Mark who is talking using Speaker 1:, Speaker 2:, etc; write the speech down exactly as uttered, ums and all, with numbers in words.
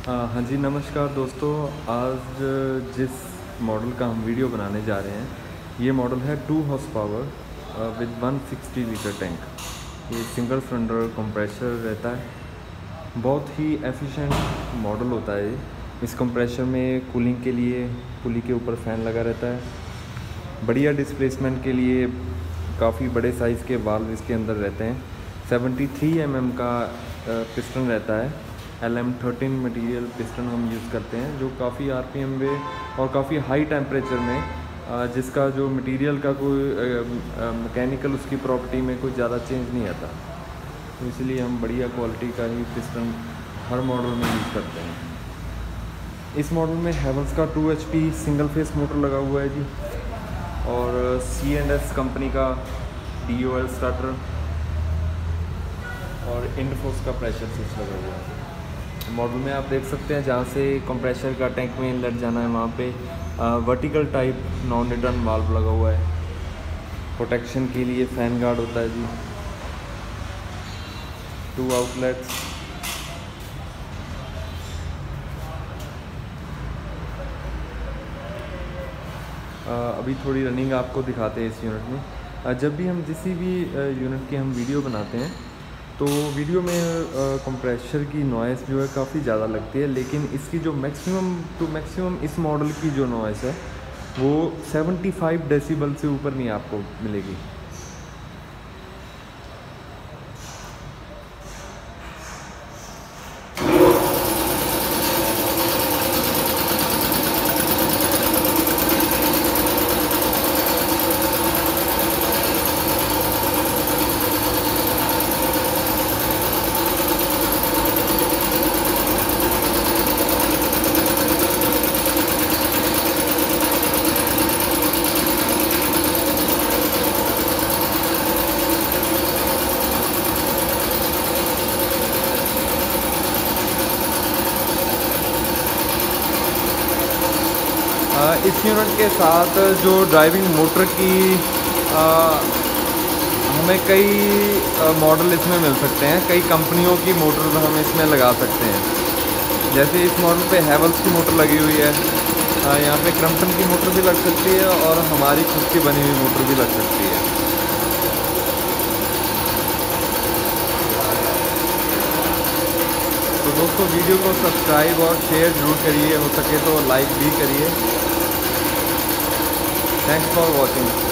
Speaker 1: अ, हाँ जी, नमस्कार दोस्तों। आज जिस मॉडल का हम वीडियो बनाने जा रहे हैं, ये मॉडल है two horse power with one sixty litre tank. ये सिंगल सिलेंडर कंप्रेसर रहता है। बहुत ही एफिशिएंट मॉडल होता है ये। इस कंप्रेसर में कूलिंग के लिए पुली के ऊपर फ़ैन लगा रहता है। बढ़िया डिस्प्लेसमेंट के लिए काफ़ी बड़े साइज़ के वाल्व इसके अंदर रहते हैं। सेवेंटी थ्री एम एम का पिस्टन रहता है। L M thirteen material piston हम यूज़ करते हैं, जो काफ़ी आर पी एम पे और काफ़ी हाई टेम्परेचर में, जिसका जो मटेरियल का कोई मैकेनिकल उसकी प्रॉपर्टी में कोई ज़्यादा चेंज नहीं आता, तो इसलिए हम बढ़िया क्वालिटी का ही पिस्टन हर मॉडल में यूज़ करते हैं। इस मॉडल में हैवेल्स का two H P single phase motor लगा हुआ है जी, और सी एंड एस कंपनी का डी ओ एल स्टार्टर और इंडफोर्स का प्रेशर स्विच लगा हुआ है। मॉडल में आप देख सकते हैं, जहाँ से कंप्रेसर का टैंक में इनलेट जाना है वहाँ पे vertical type non return valve लगा हुआ है। प्रोटेक्शन के लिए फैन गार्ड होता है जी, टू आउटलेट्स, अभी थोड़ी रनिंग आपको दिखाते हैं इस यूनिट में। जब भी हम किसी भी यूनिट की हम वीडियो बनाते हैं तो वीडियो में कंप्रेसर की नॉइज़ जो है काफ़ी ज़्यादा लगती है, लेकिन इसकी जो मैक्सिमम टू मैक्सिमम इस मॉडल की जो नॉइज़ है वो सेवेंटी फाइव डेसिबल से ऊपर नहीं आपको मिलेगी। इस यूनिट के साथ जो ड्राइविंग मोटर की आ, हमें कई मॉडल इसमें मिल सकते हैं। कई कंपनियों की मोटर हम इसमें लगा सकते हैं। जैसे इस मॉडल पे हैवेल्स की मोटर लगी हुई है, आ, यहाँ पे क्रम्पटन की मोटर भी लग सकती है और हमारी खुद की बनी हुई मोटर भी लग सकती है। तो दोस्तों, वीडियो को सब्सक्राइब और शेयर ज़रूर करिए, हो सके तो लाइक भी करिए। Thanks for watching.